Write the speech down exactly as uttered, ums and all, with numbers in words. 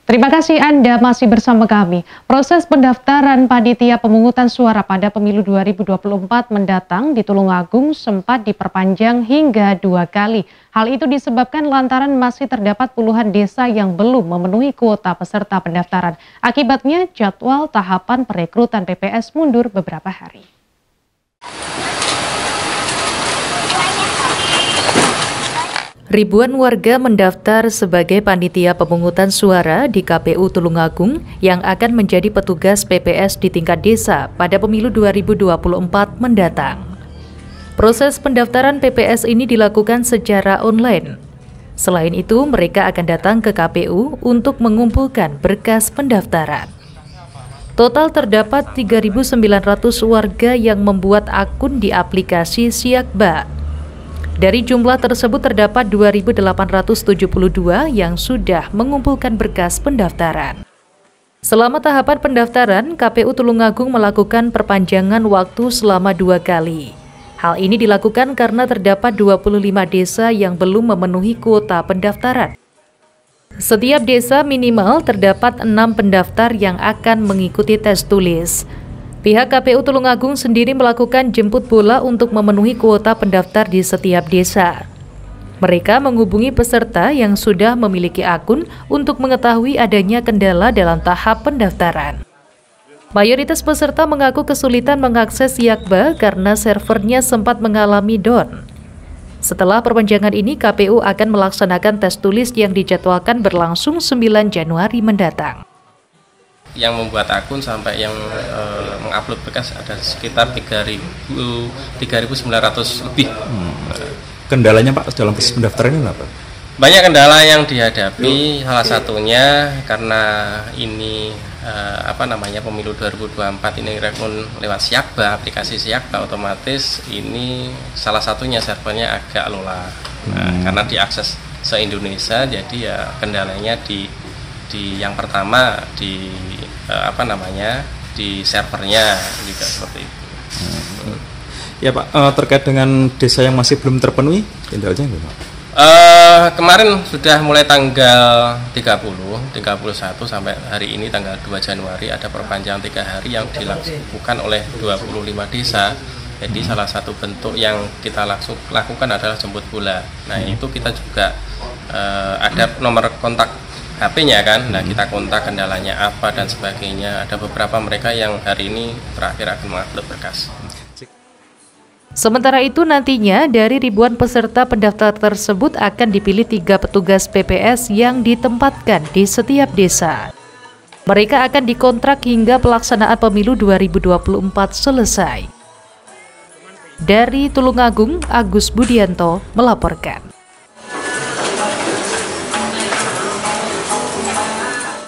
Terima kasih Anda masih bersama kami. Proses pendaftaran panitia pemungutan suara pada pemilu dua ribu dua puluh empat mendatang di Tulungagung sempat diperpanjang hingga dua kali. Hal itu disebabkan lantaran masih terdapat puluhan desa yang belum memenuhi kuota peserta pendaftaran. Akibatnya jadwal tahapan perekrutan P P S mundur beberapa hari. Ribuan warga mendaftar sebagai panitia pemungutan suara di K P U Tulungagung yang akan menjadi petugas P P S di tingkat desa pada pemilu dua ribu dua puluh empat mendatang. Proses pendaftaran P P S ini dilakukan secara online. Selain itu, mereka akan datang ke K P U untuk mengumpulkan berkas pendaftaran. Total terdapat tiga ribu sembilan ratus warga yang membuat akun di aplikasi Siakba. Dari jumlah tersebut terdapat dua ribu delapan ratus tujuh puluh dua yang sudah mengumpulkan berkas pendaftaran. Selama tahapan pendaftaran, K P U Tulungagung melakukan perpanjangan waktu selama dua kali. Hal ini dilakukan karena terdapat dua puluh lima desa yang belum memenuhi kuota pendaftaran. Setiap desa minimal terdapat enam pendaftar yang akan mengikuti tes tulis. Pihak K P U Tulungagung sendiri melakukan jemput bola untuk memenuhi kuota pendaftar di setiap desa. Mereka menghubungi peserta yang sudah memiliki akun untuk mengetahui adanya kendala dalam tahap pendaftaran. Mayoritas peserta mengaku kesulitan mengakses Siakba karena servernya sempat mengalami down. Setelah perpanjangan ini, K P U akan melaksanakan tes tulis yang dijadwalkan berlangsung sembilan Januari mendatang. Yang membuat akun sampai yang e, mengupload berkas ada sekitar tiga ribu sembilan ratus lebih. Hmm. Kendalanya Pak dalam proses pendaftaran ini apa? Banyak kendala yang dihadapi, salah satunya karena ini e, apa namanya pemilu dua ribu dua puluh empat ini rekun lewat Siakba, aplikasi Siakba, otomatis ini salah satunya servernya agak lelah. Nah, hmm. Karena diakses se-Indonesia, jadi ya kendalanya di di yang pertama di eh, apa namanya di servernya juga seperti itu. Hmm. Ya Pak, uh, terkait dengan desa yang masih belum terpenuhi, kendalanya gimana? Uh, kemarin sudah mulai tanggal tiga puluh, tiga puluh satu sampai hari ini tanggal dua Januari ada perpanjangan tiga hari yang dilakukan oleh dua puluh lima desa. Jadi hmm. salah satu bentuk yang kita langsung lakukan adalah jemput bola. Nah hmm. itu kita juga uh, ada nomor kontak H P-nya kan, nah kita kontak kendalanya apa dan sebagainya. Ada beberapa mereka yang hari ini terakhir akan mengupload berkas. Sementara itu nantinya dari ribuan peserta pendaftar tersebut akan dipilih tiga petugas P P S yang ditempatkan di setiap desa. Mereka akan dikontrak hingga pelaksanaan pemilu dua ribu dua puluh empat selesai. Dari Tulungagung, Agus Budianto melaporkan.